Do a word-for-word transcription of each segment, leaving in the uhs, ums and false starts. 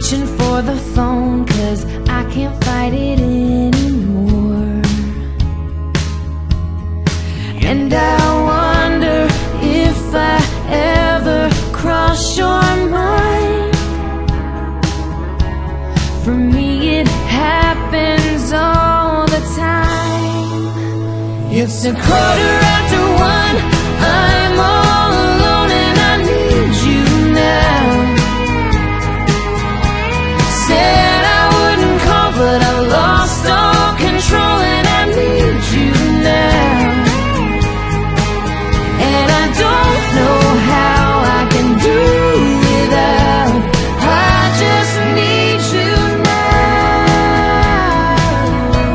reaching for the phone, 'cause I can't fight it anymore. And I wonder if I ever cross your mind. For me it happens all the time. It's a quarter after one, I'm all alone and I need you now. Said I wouldn't call, but I lost all control and I need you now. And I don't know how I can do without. I just need you now.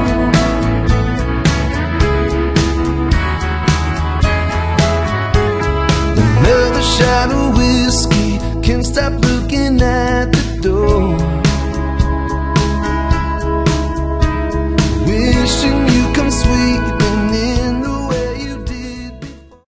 Another shot of whiskey, can't stop looking at the door. Wishing you come sweet